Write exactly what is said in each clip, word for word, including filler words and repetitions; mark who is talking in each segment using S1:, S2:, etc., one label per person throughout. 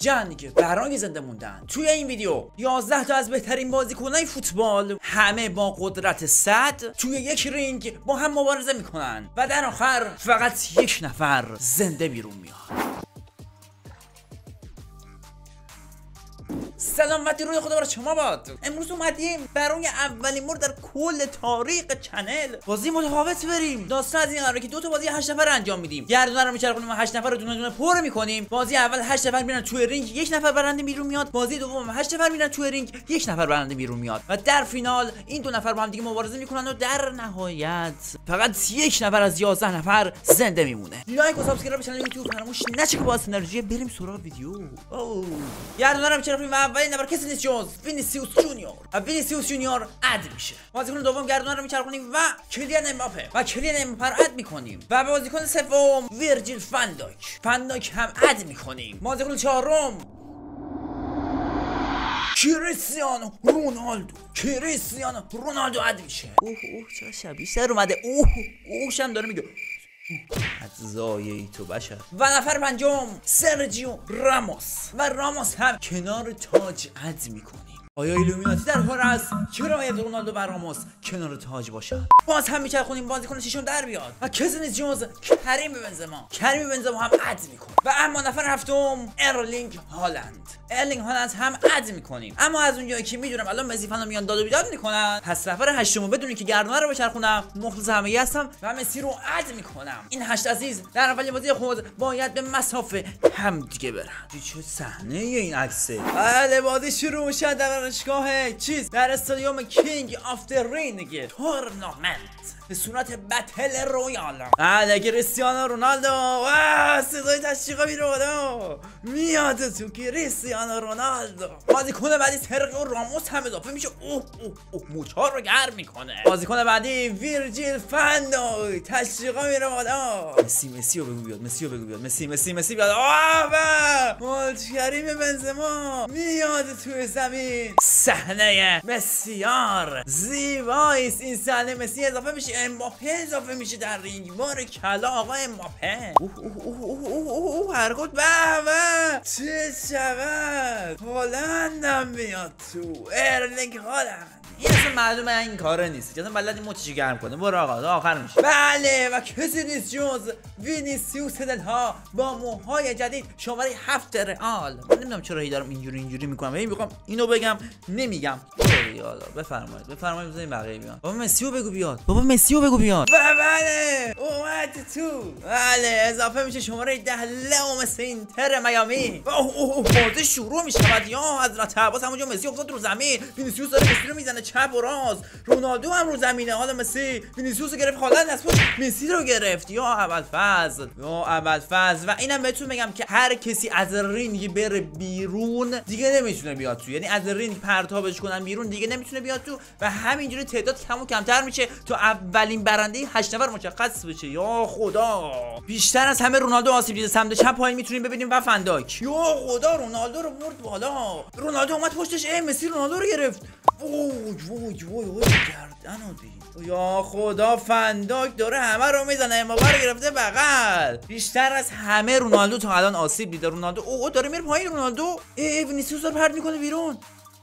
S1: جنگ که برای زنده موندن. توی این ویدیو یازده تا از بهترین بازیکنای فوتبال همه با قدرت صد توی یک رینگ با هم مبارزه میکنن و در آخر فقط یک نفر زنده بیرون میاد. سلام و درود خدا بر شما باد. امروز اومدیم برای اولین بار در کل تاریخ چنل بازی متفاوت بریم. داستان از این قراره که دو تا بازی هشت نفر انجام میدیم. گردونه رو میچرخونیم و هشت نفر رو دونه دونه پر میکنیم. بازی اول هشت نفر میرن توی رینگ، یک نفر برنده بیرون میاد. بازی دوم هشت نفر میرن توی رینگ، یک نفر برنده بیرون میاد. و در فینال این دو نفر با هم دیگه مبارزه میکنن و در نهایت فقط یک نفر از یازده نفر زنده میمونه. لایک و سابسکرایب کانال یوتیوب فراموش نشه که با سینرژی بریم سراغ ویدیو. اوه گردونه رو میچرخونیم. اولین نفر کسی نیست جز وینیسیوس جونیور. و وینیسیوس جونیور اد میشه. بازیکن دوم گردونه رو میچرخونیم و کلیان امباپه و کلیان امباپه رو اد میکنیم. و بازیکن سوم ویرجیل فنداک فنداک هم اد میکنیم. بازیکن چهارم کریستیانو رونالدو کریستیانو رونالدو اد میشه. اوه اوه چه شبیه سر اومده. اوه اوهش هم داره میگه ای تو بشر. و نفر پنجم سرجیو راموس و راموس هم کنار تاج اد میکنیم. آیا ایلومیناتی در کار است؟ چرا باید رونالدو و راموس کنار تاج باشن؟ باز هم میچرخونیم. بازیکن ششم در بیاد و کسی نیست جز کریم بنزما. کریم بنزما هم اد میکنه. و اما نفر هفتم ارلینگ هالند ارلینگ هالند هم اد میکنیم. اما از اونجایی که میدونم الان مسی فنا میان داد و بیداد میکنن، پس نفر هشتمو بدونی که گردونه رو بچرخونم مخلص همگی هستم و مسی رو اد میکنم. این هشت عزیز در اولین بازی خود باید به مسافه هم دیگه برن. چه صحنه این عکسه. بله بازی شروع میشه در دانشگاه چیز در استادیوم کینگ آف د رینگ تورنمنت به صورت بتل رویال. بله کریستیانو رونالدو و صدای تشویق میاد میاد تو کریستیانو رونالدو. بازیکن بعدی سرخیو راموس هم اضافه میشه. اوه اوه اوه موچا رو گرم میکنه. بازیکن بعدی ویرجیل فنداک تشویق میره بالا. مسی مسی رو بگو بیاد مسی رو بگو بیاد مسی مسی مسی بیاد. آه و کریم بنزما میاد توی زمین. صحنه بسیار زیبایی است. این صحنه مسی اضافه میشه، امباپه اضافه میشه در رینگ. بار کلا آقا امباپه. اوه اوه اوه اوه اوه اوه حرکت به به چه شود. هالندم میاد تو. ارلینگ هالند. این اصلا معلومه این کاره نیست. اصلا بلد این موچشو گرم کنه. برو آقا تا آخر میشه. بله و کسی نیست جز وینیسیوس دلها با موهای جدید شماره هفت رئال. من نمیدونم چرا هی دارم اینجوری اینجوری میکنم. هی میخوام اینو بگم نمیگم. یالا بفرمایید بفرمایید بزنین بقیه بیان. بابا مسیو بگو بیاد. بابا مسیو بگو بیاد. بله اومد تو. بله اضافه میشه شماره ده لئو مسی اینتر میامی. اوه اوه بازی شروع میشه. یا حضرت عباس همونجا مسی افتاد رو زمین. وینیسیوس داره مسی رو میزنه چپ و راست. رونالدو هم رو زمینه. حالا مسی وینیسیوس رو گرفت. هالند از پشت مسی رو گرفت. یا ابوالفضل یا ابوالفضل. و اینم بهتون میگم که هر کسی از رینگ بره بیرون دیگه نمیتونه بیاد تو. یعنی از رینگ پرتابش کنن بیرون دیگه نمیتونه بیاد تو و همینجوری تعداد کم و کمتر میشه تا اولین برنده هشت نفر مشخص بشه. یا خدا بیشتر از همه رونالدو آسیب دیده. سمت چپ پایین میتونیم ببینیم و فنداک. یا خدا رونالدو رو برد بالا. رونالدو اومد پشتش. ای مسی رونالدو رو گرفت. وای وای وای وای گردنو دید. یا خدا فنداک داره همه رو میزنه. امباپه رو گرفته بغل. بیشتر از همه رونالدو تا الان آسیب دیده. رونالدو اوه داره میره پایین. رونالدو ای وینیسیوس داره پرت میکنه بیرون.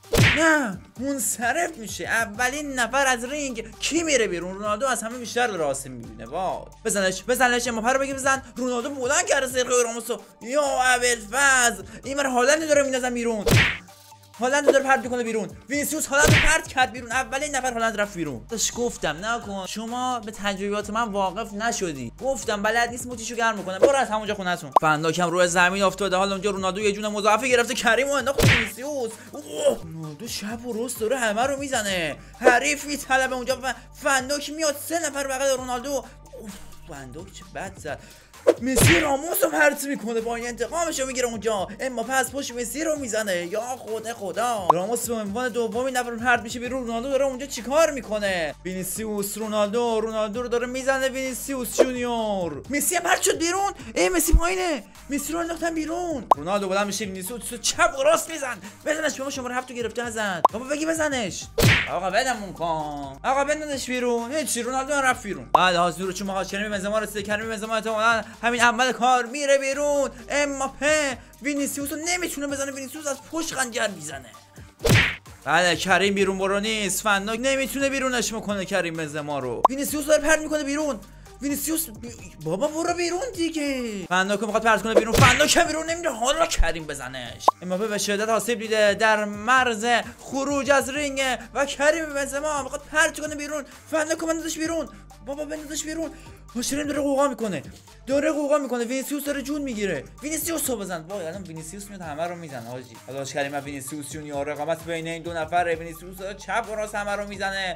S1: نه منصرف میشه. اولین نفر از رینگ کی میره بیرون؟ رونالدو از همه بیشتر داره آسیب میبینه. وای بزنش بزنش امباپه رو بگی بزن. رونالدو بلند کرده سرخیو راموسو. یا ابوالفضل این مر هالند داره میندازن بیرون. هالند داره پرت میکنه بیرون. وینیسیوس هالند پرت کرد بیرون. اولین نفر هالند رفت بیرون. داش گفتم نکن. شما به تجربیات من واقف نشدی. گفتم بلد نیست موتیشو گرم میکنه. برو از همونجا خونتون. فنداک هم روی زمین افتاده. حالا اونجا رونالدو یه جون مضاعفه گرفته. کریم انداخت وینیسیوس. رونالدو شب و روز داره همه رو میزنه. حریف میطلبه اونجا. فنداک میاد سه نفر بغل رونالدو. فنداک چه بد زد. مسی راموس رو پرت میکنه. با این انتقامش رو میگیره اونجا. امباپه از پشت مسی رو میزنه. یا خدا خدا راموس به عنوان دومین نفر پرت میشه بیرون. رونالدو داره اونجا چیکار میکنه؟ وینیسیوس رونالدو رونالدو رو داره میزنه. وینیسیوس جونیور. مسی هم پرت شد بیرون. ای مسی پایینه. مسی رو انداختن بیرون. رونالدو بلند میشه. وینیسیوس چپ و راست میزن. بزنش. شما شماره هفت رو گرفته ازت. بابا بگی بزنش. آقا بدمون کن. آقا بندازش بیرون. هیچی رونالدو رفت بیرون. بعد حاضر رو چون ما کریم بنزما رسید. کریم بنزما احتمالاً همین اول کار میره بیرون. امباپه وینیسیوس رو نمیتونه بزنه، وینیسیوس از پشت خنجر میزنه. بله کریم بیرون برو نیست، فنداک نمیتونه بیرونش بکنه کریم بنزما رو. وینیسیوس داره پرت میکنه بیرون. وینیسیوس بی... بابا برو بیرون دیگه. فنداک میخواد پرت کنه بیرون، فنداک بیرون نمیره، حالا کریم بزنش. امباپه به شدت آسیب دیده، در مرز خروج از رینگ و کریم بنزما میخواد پرت کنه بیرون. فنداک بندازش بیرون، بابا بندازش بیرون. هاشریم داره قوقا میکنه، داره قوقا میکنه. وینیسیوس داره جون میگیره. وینیسیوس رو بزن. وای الان وینیسیوس میاد همه رو میزنه حاجی. حالا کریم و وینیسیوس جونیور رقابت بین این دو نفره. وینیسیوس داره چپ و راست همه رو میزنه.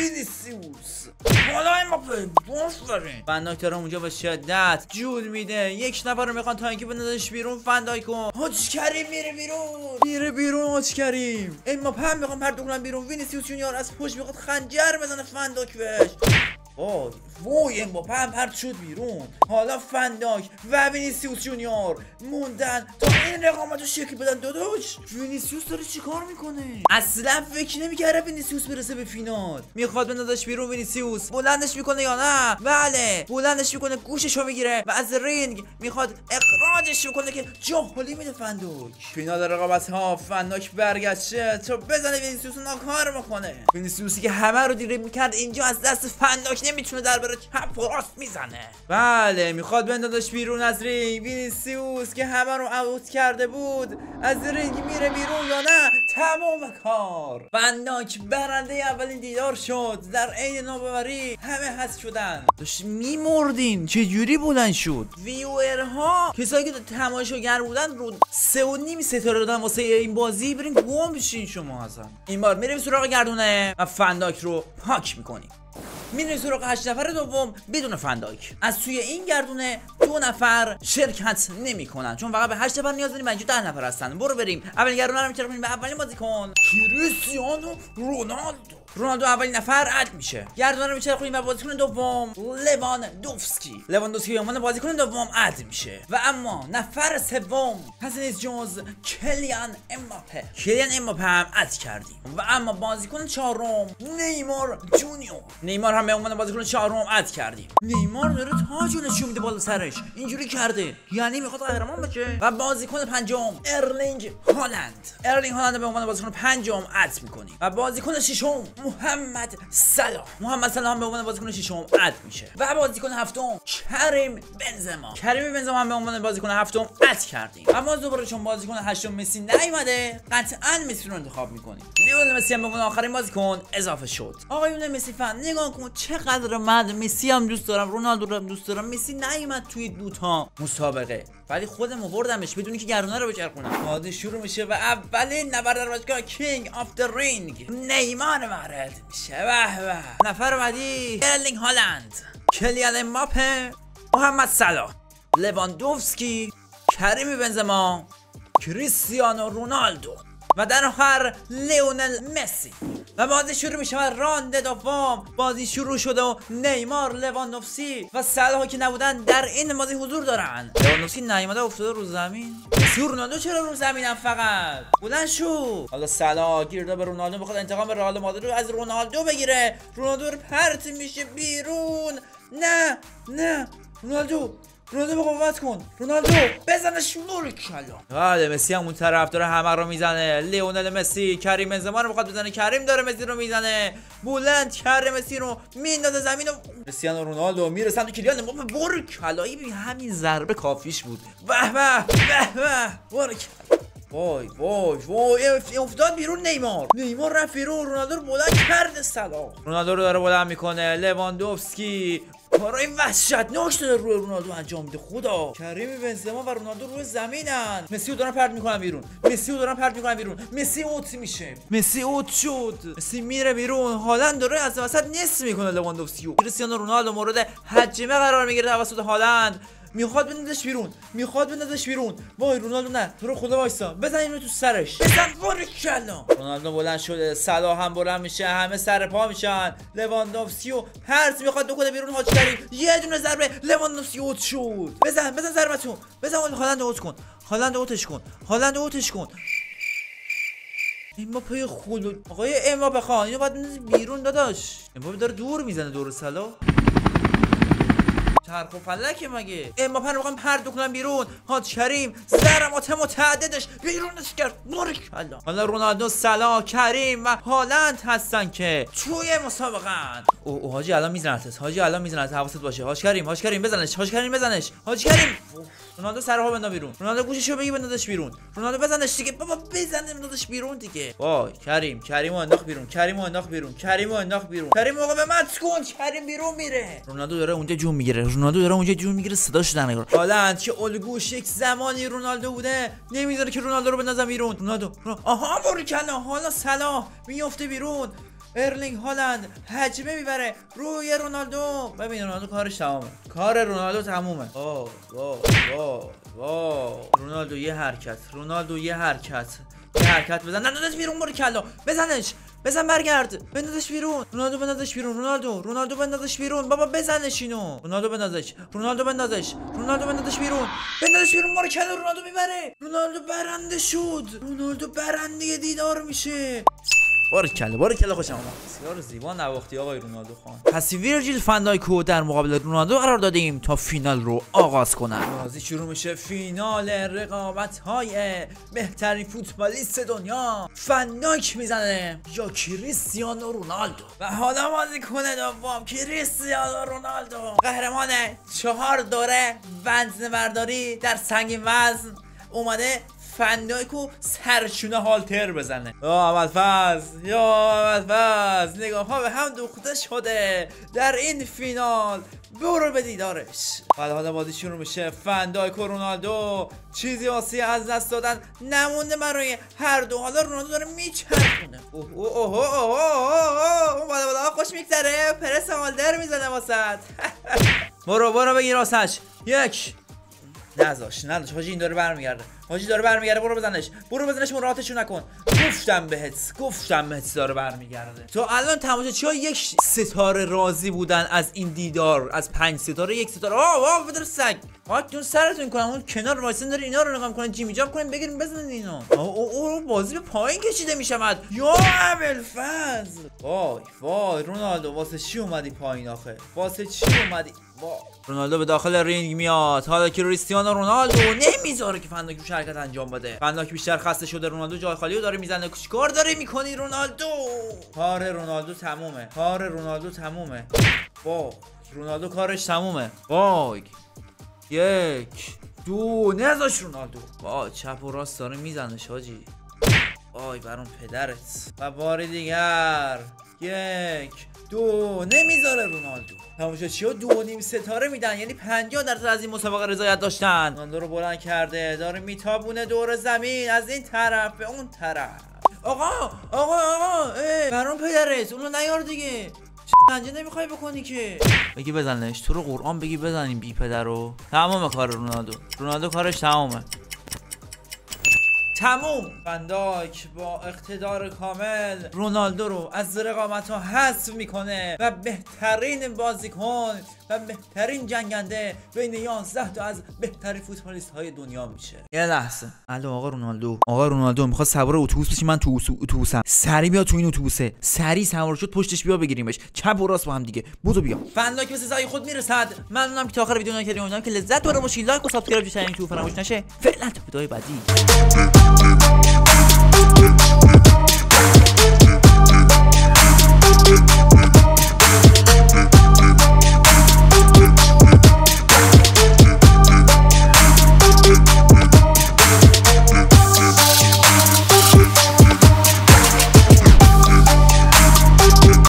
S1: وینیسیوس حالا امباپه بافرین. فنداک داره اونجا به شدت جون میده. یک نفر رو میخوان تا اینکه بندازش بیرون. فنداکو حاج کریم میره بیرون، میره بیرون حاج کریم. امباپه هم میخوان پرت کنن بیرون. وینیسیوس جونیور از پشت میخواد خنجر بزنه فنداک بهش. وای وای امباپه هم پرت شد بیرون. حالا فنداک و وینیسیوس جونیور موندن تا این رقابت رو شکل بدن. داداش وینیسیوس داره چیکار میکنه؟ اصلا فکر نمیکرده وینیسیوس برسه به فینال. میخواد بندازش بیرون. وینیسیوس بلندش میکنه یا نه؟ بله بلندش میکنه، گوششو میگیره و از رینگ میخواد اخراجش بکنه که جاهلی میده فنداک. فینال رقابت ها فنداک برگشته تا بزنه وینیسیوس ناکار بکنه. وینیسیوسی که همه رو دیره میکرد اینجا از دست فنداک نمیتونه در بره، چپ و راست میزنه. بله میخواد بندازش بیرون از رینگ. وینیسیوس که همه رو اوت کرده بود از رینگ میره بیرون یا نه؟ تمام کار. فنداک برنده اولین دیدار شد. در عین نوآوری همه حس شدن، داشت میمردین. چه جوری بلند شد؟ ویورها کسایی که تماشاگر بودن رو سه و نیم ستاره دادن واسه این بازی. برین گم بشین شما. اصلا این بار میریم سراغ گردونه و فنداک رو پاک میکنیم. میریم سراغ هشت نفر دوم بدون فنداک. از توی این گردونه دو نفر شرکت نمیکنن چون فقط به هشت نفر نیاز داریم و اینجا ده نفر هستن. برو بریم. اولین گردونه رو میچرخونیم به اولین بازیکن کریستیانو رونالدو. رونالدو اولین نفر اد میشه. گردونه رو میچرخونیم به بازیکن دوم لواندوفسکی. لواندوفسکی به عنوان بازیکن دوم اد میشه. و اما نفر سوم کسی نیست جز کلیان امباپه. کلیان امباپه هم اد کردیم. و اما بازیکن چهارم نیمار جونیور. نیمار هم به عنوان بازیکن چهارم اد کردیم. نیمار داره تاجو نشون میده بالا سرش، اینجوری کرده یعنی میخواد قهرمان بشه. و بازیکن پنجم ارلینگ هالند. ارلینگ هالند به عنوان بازیکن پنجم اد میکنیم. و بازیکن ششم محمد صلاح. محمد صلاح هم به عنوان بازیکن ششم اد میشه. و بازیکن هفتم کریم بنزما. کریم بنزما هم به عنوان بازیکن هفتم اد کردیم. اما دوباره چون بازیکن هشتم مسی نیومده قطعا مسی رو انتخاب میکنیم. لیونل مسی هم به عنوان آخرین بازیکن اضافه شد. آقایون مسی فن نگاه کن چقدر من مسی هم دوست دارم، رونالدو رو هم دوست دارم. مسی نیومد توی دو تا مسابقه ولی خودم آوردمش بدون که گردونه رو بچرخونم. بازی شروع میشه و اولین نفر در باشگاه کینگ آف د رینگ نیمار وارد میشه. به به. نفر بعدی ارلینگ هالند، کلیان امباپه، محمد صلاح، لواندوفسکی، کریم بنزما، کریستیانو رونالدو و در آخر لیونل مسی. و بازی شروع میشه و راند دوم بازی شروع شده و نیمار، لواندوفسکی و صلاح که نبودن در این بازی حضور دارن. لواندوفسکی نیومده افتاده رو زمین. مسی و رونالدو چرا رو زمینن؟ فقط بلند شو. حالا صلاح گیرده به رونالدو بخواد انتقام رئال مادرید رو از رونالدو بگیره. رونالدو رو پرت میشه بیرون. نه نه رونالدو رونالدو قوت کن. رونالدو بزنش نور کلا. بله مسی هم اون طرف داره همه رو میزنه. لیونل مسی کریم بنزما رو میخواد بزنه. کریم داره مسی رو میزنه. بلند کرده مسی رو میندازه زمین و کریستیانو رونالدو میرسن تو کلیان امباپه. بر کلایی همین ضربه کافیش بود. به به به به بر کلا. وای وای وای افتاد بیرون. نیمار نیمار رفت بیرون. رونالدو رو بلند کرده. صلاح رونالدو رو داره بلند میکنه. لواندوفسکی کارای وحشتناک داره روی رونالدو انجام میده. خدا. کریم بنزما و رونالدو روی زمینن. مسی رو دارن پرت میکنن بیرون. مسی رو دارن پرت میکنن بیرون. مسی اوت میشه. مسی اوت شد. مسی میره بیرون. هالند داره از وسط نصف میکنه لواندوفسکی. کریستیانو رونالدو مورد هجمه قرار میگیره توسط هالند. میخواد بندازش بیرون. میخواد بندازش بیرون. وای رونالدو نه. تو رو خدا وایسا. بزن اینو تو سرش. بزن بارکلا. رونالدو بلند شده. صلاح هم بلند میشه. همه سر پا میشن. لواندوفسکی و پرت میخواد بکنه بیرون. حاج کریم یه دونه ضربه. لواندوفسکی اوت شد. بزن بزن ضربتو. بزن هالند اوت کن. هالند اوتش کن. هالند اوتش کن. امباپه خلود. آقای امباپه خان اینو باید بندازی بیرون داداش. امباپه داره دور میزنه دور صلاح. چرخ و فلکه مگه؟ امباپه رو میخوام پرت کنم بیرون. حاج کریم ضربات متعددش بیرونش کرد. باریکلا. حالا رونالدو، صلاح، کریم و هالند هستن که توی مسابقه. او حاجی الان میزنتش. حاجی الان میزنتش. حواست باشه. حاج کریم، حاج کریم بزنش. حاج کریم بزنش. حاج کریم. رونالدو سرها بندا بیرون. رونالدو گوششو بگی بندازش بیرون. رونالدو بزنش دیگه. بابا بزنه بندازش بیرون دیگه. وای کریم، کریمو انداخت بیرون. کریمو انداخت بیرون. کریمو انداخت بیرون. کریم آقا به من کن. کریم بیرون میره. رونالدو داره اونجا جون میگیره. رونالدو داره اونجا جون میگیره. صداش در نگار. هالند که الگوش یک زمانی رونالدو بوده نمیذاره که رونالدو رو بندازن بیرون. رونالدو آها باریکلا. حالا صلاح میافته بیرون. ارلینگ هالند هجمه میبره روی رونالدو. ببین رونالدو کارش تمومه. کار رونالدو تمومه. واه واه واه واه. رونالدو یه حرکت. رونالدو یه حرکت. یه حرکت بزن. نندازش بیرون باریکلا. بزنش. بزن برگرد. بندازش بیرون. رونالدو بندازش بیرون. رونالدو. رونالدو بندازش بیرون. بابا بزنش اینو. رونالدو بندازش. رونالدو بندازش. رونالدو بندازش بیرون. بندازش بیرون باریکلا. رونالدو میبره. رونالدو برنده شد. رونالدو برنده دیدار میشه. باریکلا باریکلا خوشم اومد. بسیار زیبا نواختی آقای رونالدو خان. پس ویرجیل فن دایکو در مقابل رونالدو قرار دادیم تا فینال رو آغاز کنن. بازی شروع میشه. فینال رقابت های بهترین فوتبالیست دنیا. فن دایک میزنه یا کریستیانو رونالدو. و حالا بازی کنه دوم کریستیانو رونالدو قهرمان چهار دوره وزن برداری در سنگین وزن اومده فن دایکو سرچونه هالتر بزنه. یا اول فاز یا اول فاز نگاه ها به هم دوخته شده در این فینال. برو به دیدارش. بعد حالا بازی شروع میشه. فن دایکو رونالدو چیزی واسه از دست دادن نمونده برای هر دو. حالا رونالدو داره میچرخونه. اوه اوه اوه اوه اون بالا بالا خوش میگذره. پرس هالتر میزنه واسط. برو برو بگیر واسش. یک نذاش نذاش. حاجی این داره برمیگرده. حاجی داره برمیگرده. برو بزنش. برو بزنش. مراعاتشو نکن. گفتم بهت. گفتم بهت داره برمیگرده. تو الان تماشاچی‌ها یک ستاره راضی بودن از این دیدار. از پنج ستاره یک ستاره. آه واه بدر سگ. خاکتون سرتون کنم. اون کنار وایسن داره اینا رو نگاه می‌کنه. جیمی جاب کنین بگیرین بزنین اینو. او او بازی به پایین کشیده میشود. یا ابوالفضل. وای وای رونالدو واسه چی اومدی پایین آخه؟ واسه چی اومدی؟ با رونالدو به داخل رینگ میاد. حالا کریستیانو رونالدو نمیذاره که فنداک روش حرکت انجام بده. فنداک بیشتر خسته شده. رونالدو جای خالی رو داره میزنه. چیکار داری میکنی رونالدو؟ کار رونالدو تمومه. کار رونالدو تمومه. با رونالدو کارش تمومه. وای یک دو نذاش رونالدو. با چپ و راست داره میزنه حاجی. وای برام پدرت. و بار دیگر یک دو نمیذاره رونالدو. تماشاچی‌ها دو و نیم ستاره میدن. یعنی پنجاه درصد از این مسابقه رضایت داشتن. رونالدو رو بلند کرده. داره میتابونه دور زمین از این طرف به اون طرف. آقا آقا آقا برام پدرت اونو نیار دیگه. پنجه نمیخوای بکنی که. بگی بزنش. تو رو قرآن بگی بزنیم بی پدر رو. تمام کار رونالدو. رونالدو کارش تمامه. تموم. فن دایک با اقتدار کامل رونالدو رو از رقابت ها حذف میکنه و بهترین بازیکن و بهترین جنگنده بین یازده تا از بهترین فوتبالیست های دنیا میشه. یه لحظه. الو آقا رونالدو. آقا رونالدو میخواد سوار اتوبوس بشی. من تو اتوبوسم. سری بیا تو این اتوبوسه. سری سوار شد پشتش بیا بگیریمش. چپ و راست با هم دیگه. بودو بیا. فن دایک به سزای خود میرسد. ممنونم که تا آخر ویدیو نگاه کردید. امیدوارم که لذت برده باشید. لایک و سابسکرایب چنل تو فراموش نشه. فعلا تا ویدیوهای بعدی.